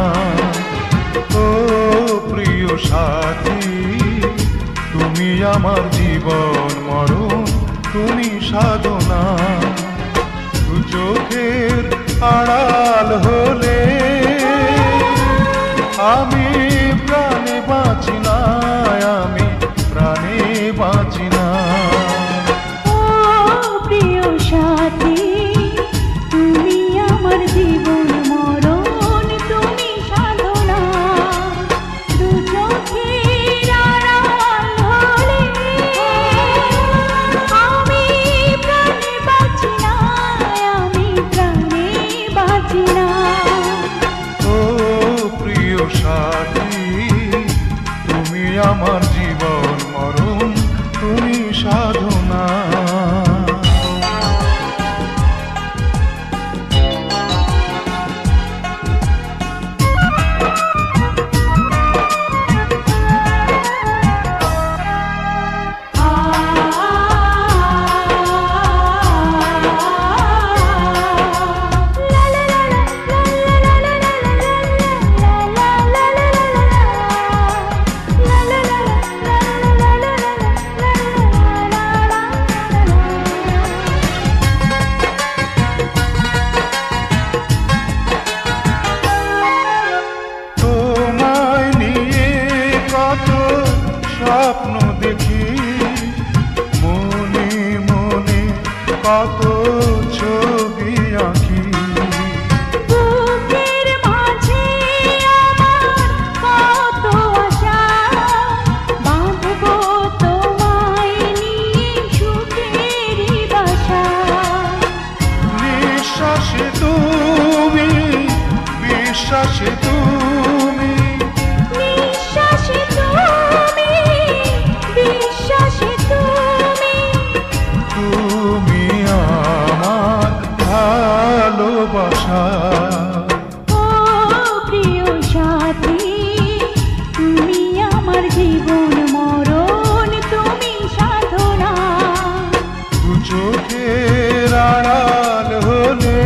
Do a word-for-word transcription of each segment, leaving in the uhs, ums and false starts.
ও প্রিয় সাথী, তুমি আমার জীবন মরণ, তুমি সাধনা। দু চোখের আড়াল হলে আমি প্রাণে বাঁচি না, আমি প্রাণে বাঁচি না। ও প্রিয় সাথী, তুমি আমার জীবন মরণ, তুমি সাধনা। দু চোখের আড়াল হলে আমি প্রাণে বাঁচি না, আমি প্রাণে বাঁচি না। ও প্রিয় সাথী, তুমি আমার জীবন মরণ, তুমি সাধনা। স্বপ্ন দেখি মনে মনে, কত ছবি আঁকি। বুকের মাঝে আমার কত আশা, বাঁধবো তোমায় নিয়ে সুখেরই বাসা। নিঃশ্বাসে তুমি, বিশ্বাসে তুমি, নিঃশ্বাসে তুমি, বিশ্বাসে তুমি, তুমি আমার ভালোবাসা। ও প্রিয় সাথী, তুমি আমার জীবন মরণ, তুমি সাধনা। দু চোখের আড়াল হলে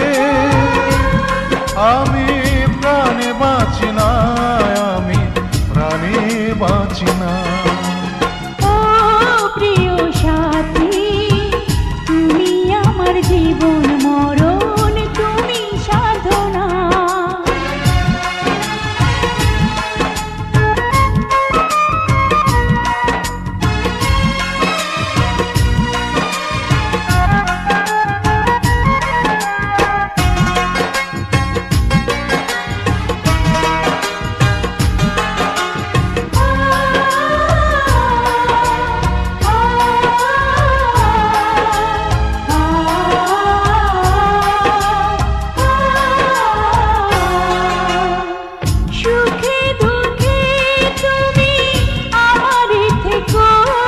আমি প্রাণে বাঁচি না, আমি প্রাণে বাঁচি না। ও প্রিয় সাথী, তুমি আমার জীবন মরণ, তুমি সাধনা। সুখে দুঃখে তুমি আমার থেকো,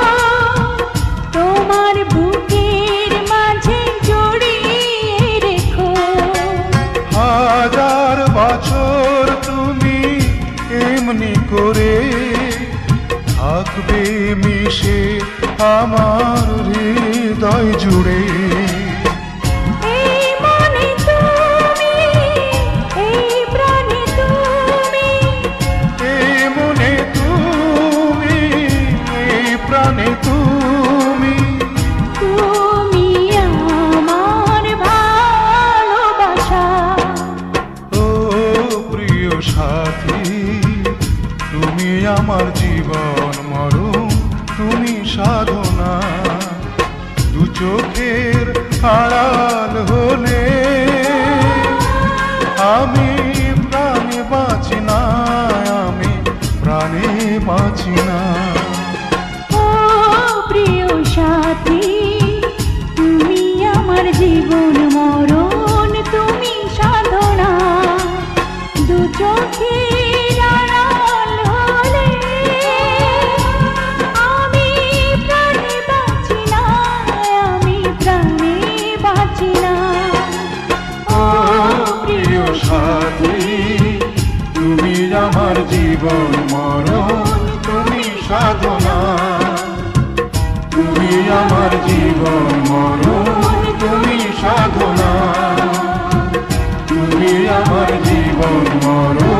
তোমার বুকের মাঝে জড়িয়ে রেখো। হাজার বছর তুমি এমনি করে থাকবে মিশে আমার হৃদয় জুড়ে। এই মনে তুমি, এই প্রাণে তুমি, এই মনে তুমি, এই প্রাণে তুমি, তুমি আমার ভালোবাসা। ও প্রিয় সাথী, তুমি আমার জীবন মরণ, তুমি সাধনা। দু চোখের আড়াল হলে আমি প্রাণে বাঁচি না, আমি প্রাণে বাঁচি না। ও প্রিয় সাথী, তুমি আমার জীবন মরণ, তুমি সাধনা। দু চোখের আড়াল হলে আমি প্রাণে বাঁচি না, আমি প্রাণে বাঁচি না। ও প্রিয় সাথী, তুমি আমার জীবন মরণ, তুমি সাধনা। তুমি আমার জীবন মরণ, তুমি সাধনা। তুমি আমার জীবন মরণ।